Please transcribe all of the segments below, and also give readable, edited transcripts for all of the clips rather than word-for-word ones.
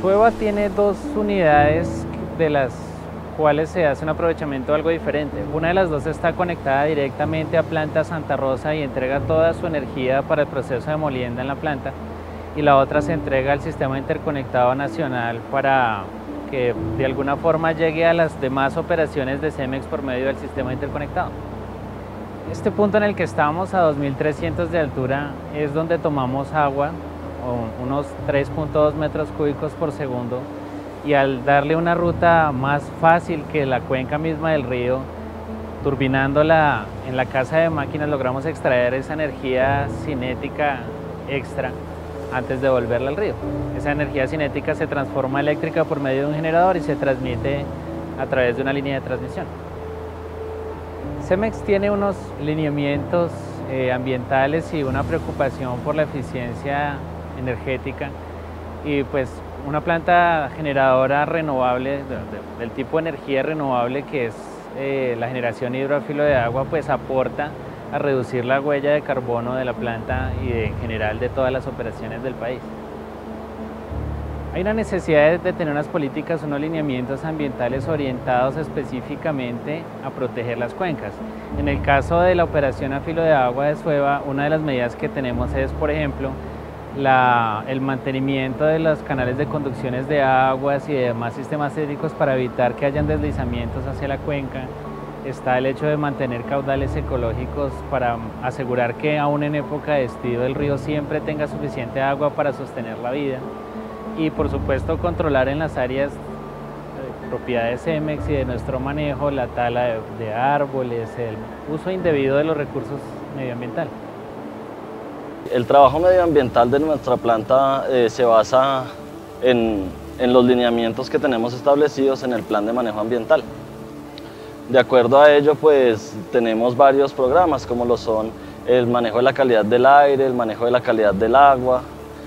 Sueva tiene dos unidades de las cuales se hace un aprovechamiento algo diferente. Una de las dos está conectada directamente a Planta Santa Rosa y entrega toda su energía para el proceso de molienda en la planta, y la otra se entrega al Sistema Interconectado Nacional para que de alguna forma llegue a las demás operaciones de CEMEX por medio del sistema interconectado. Este punto en el que estamos, a 2.300 de altura, es donde tomamos agua, unos 3.2 metros cúbicos por segundo, y al darle una ruta más fácil que la cuenca misma del río, turbinándola en la casa de máquinas, logramos extraer esa energía cinética extra antes de devolverla al río. Esa energía cinética se transforma eléctrica por medio de un generador y se transmite a través de una línea de transmisión. CEMEX tiene unos lineamientos ambientales y una preocupación por la eficiencia energética, y pues una planta generadora renovable, del tipo de energía renovable que es la generación hidrófilo de agua, pues aporta a reducir la huella de carbono de la planta y en general de todas las operaciones del país. Hay una necesidad de tener unas políticas, unos lineamientos ambientales orientados específicamente a proteger las cuencas. En el caso de la operación a filo de agua de Sueva, una de las medidas que tenemos es, por ejemplo, el mantenimiento de los canales de conducciones de aguas y de demás sistemas hídricos para evitar que hayan deslizamientos hacia la cuenca. Está el hecho de mantener caudales ecológicos para asegurar que aún en época de estío el río siempre tenga suficiente agua para sostener la vida. Y por supuesto controlar en las áreas propiedades CEMEX y de nuestro manejo la tala de árboles, el uso indebido de los recursos medioambientales. El trabajo medioambiental de nuestra planta se basa en los lineamientos que tenemos establecidos en el Plan de Manejo Ambiental. De acuerdo a ello, pues tenemos varios programas, como lo son el manejo de la calidad del aire, el manejo de la calidad del agua,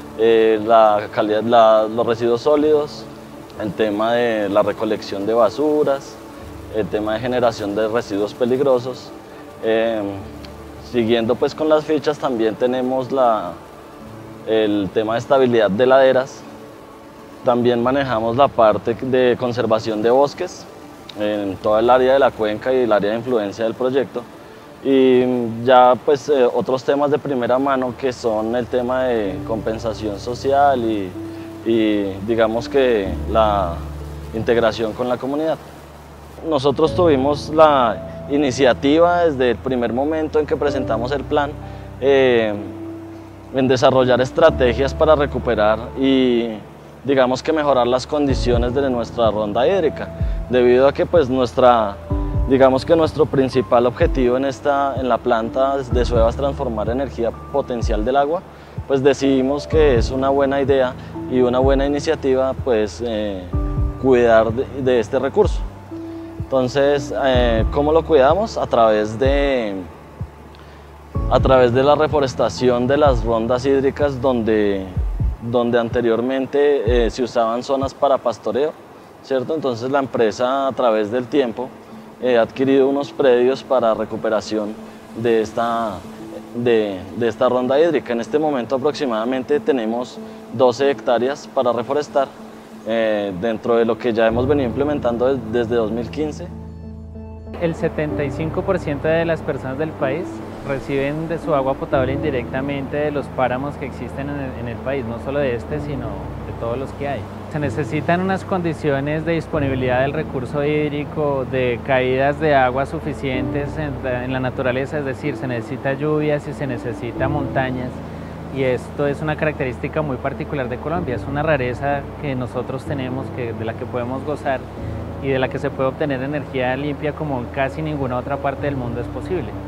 los residuos sólidos, el tema de la recolección de basuras, el tema de generación de residuos peligrosos. Siguiendo pues con las fichas, también tenemos el tema de estabilidad de laderas. También manejamos la parte de conservación de bosques en toda el área de la cuenca y el área de influencia del proyecto. Y ya pues otros temas de primera mano, que son el tema de compensación social y digamos que la integración con la comunidad. Nosotros tuvimos la iniciativa desde el primer momento en que presentamos el plan en desarrollar estrategias para recuperar y digamos que mejorar las condiciones de nuestra ronda hídrica, debido a que pues digamos que nuestro principal objetivo en la planta de Sueva es transformar energía potencial del agua. Pues decidimos que es una buena idea y una buena iniciativa pues cuidar de este recurso. Entonces, ¿cómo lo cuidamos? A través de la reforestación de las rondas hídricas donde anteriormente se usaban zonas para pastoreo, ¿cierto? Entonces la empresa, a través del tiempo, ha adquirido unos predios para recuperación de esta ronda hídrica. En este momento aproximadamente tenemos 12 hectáreas para reforestar, dentro de lo que ya hemos venido implementando desde 2015. El 75% de las personas del país reciben de su agua potable indirectamente de los páramos que existen en el país, no solo de este, sino de todos los que hay. Se necesitan unas condiciones de disponibilidad del recurso hídrico, de caídas de agua suficientes en la naturaleza, es decir, se necesita lluvias y se necesita montañas. Y esto es una característica muy particular de Colombia, es una rareza que nosotros tenemos, de la que podemos gozar y de la que se puede obtener energía limpia como en casi ninguna otra parte del mundo es posible.